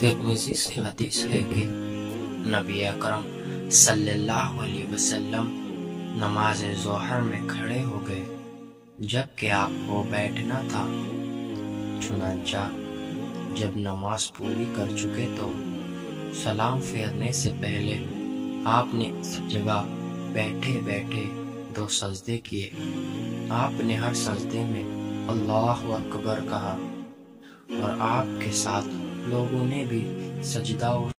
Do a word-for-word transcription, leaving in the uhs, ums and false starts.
तिर्मिज़ी से हदीस है कि नबी अकरम सल्लल्लाहु अलैहि वसल्लम नमाज ज़ोहर में खड़े हो गए जबकि आपको बैठना था। चुनांचा जब नमाज पूरी कर चुके तो सलाम फेरने से पहले आपने इस जगह बैठे बैठे दो सजदे किए। आपने हर सजदे में अल्लाहु अकबर कहा और आपके साथ लोगों ने भी सजदा